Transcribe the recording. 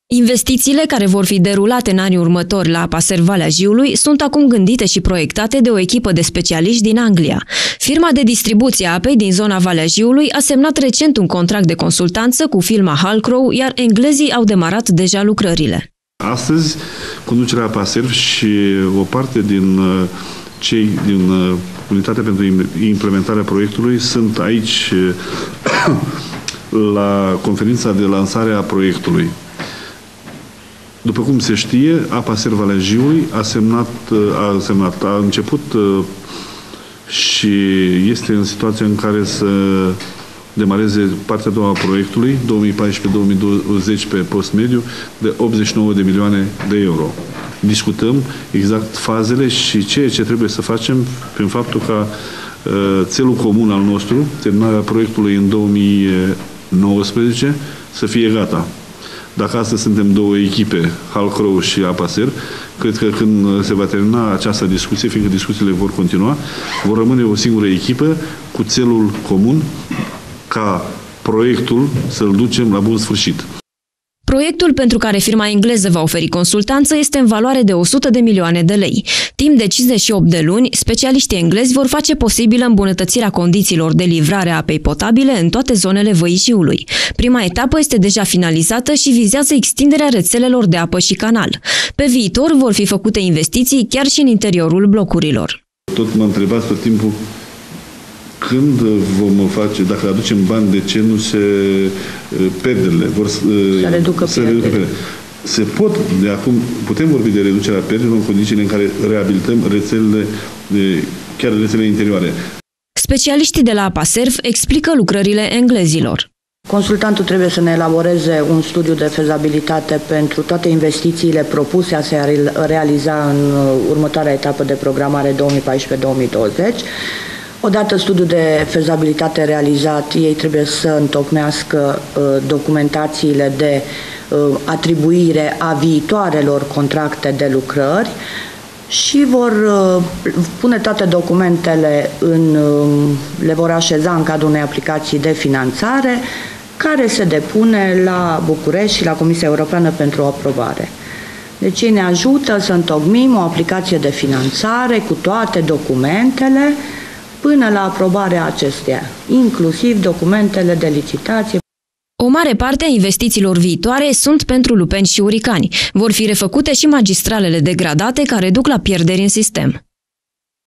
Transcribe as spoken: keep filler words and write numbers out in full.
Investițiile care vor fi derulate în anii următori la Apa Serv Valea Jiului sunt acum gândite și proiectate de o echipă de specialiști din Anglia. Firma de distribuție a apei din zona Valea Jiului a semnat recent un contract de consultanță cu firma Halcrow, iar englezii au demarat deja lucrările. Astăzi, conducerea Apa Serv și o parte din cei din Unitatea pentru implementarea proiectului sunt aici la conferința de lansare a proiectului. După cum se știe, Apa Serv Valea Jiului a semnat, a semnat, a început și este în situația în care să demareze partea a doua a proiectului, două mii paisprezece două mii douăzeci pe post mediu, de optzeci și nouă de milioane de euro. Discutăm exact fazele și ceea ce trebuie să facem prin faptul ca uh, țelul comun al nostru, terminarea proiectului în două mii nouăsprezece, să fie gata. Dacă astăzi suntem două echipe, Halcrow și Apa Serv, cred că când se va termina această discuție, fiindcă discuțiile vor continua, vor rămâne o singură echipă cu țelul comun ca proiectul să-l ducem la bun sfârșit. Proiectul pentru care firma engleză va oferi consultanță este în valoare de o sută de milioane de lei. Timp de cincizeci și opt de luni, specialiștii englezi vor face posibilă îmbunătățirea condițiilor de livrare a apei potabile în toate zonele Văii Jiului. Prima etapă este deja finalizată și vizează extinderea rețelelor de apă și canal. Pe viitor vor fi făcute investiții chiar și în interiorul blocurilor. Tot mă întrebați tot timpul când vom face, dacă aducem bani, de ce nu se pierderile vor să reducă pierderile. Se pot, de acum, putem vorbi de reducerea pierderilor în condițiile în care reabilităm rețelele, chiar rețelele interioare. Specialiștii de la Apa Serv explică lucrările englezilor. Consultantul trebuie să ne elaboreze un studiu de fezabilitate pentru toate investițiile propuse a se realiza în următoarea etapă de programare două mii paisprezece două mii douăzeci. Odată studiul de fezabilitate realizat, ei trebuie să întocmească uh, documentațiile de uh, atribuire a viitoarelor contracte de lucrări și vor uh, pune toate documentele, în, uh, le vor așeza în cadrul unei aplicații de finanțare care se depune la București și la Comisia Europeană pentru aprobare. Deci ei ne ajută să întocmim o aplicație de finanțare cu toate documentele până la aprobarea acesteia, inclusiv documentele de licitație. O mare parte a investițiilor viitoare sunt pentru Lupeni și Uricani. Vor fi refăcute și magistralele degradate care duc la pierderi în sistem.